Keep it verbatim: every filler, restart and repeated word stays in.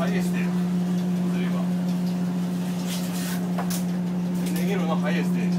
ハイエースで、それは。ネギのハイエースで。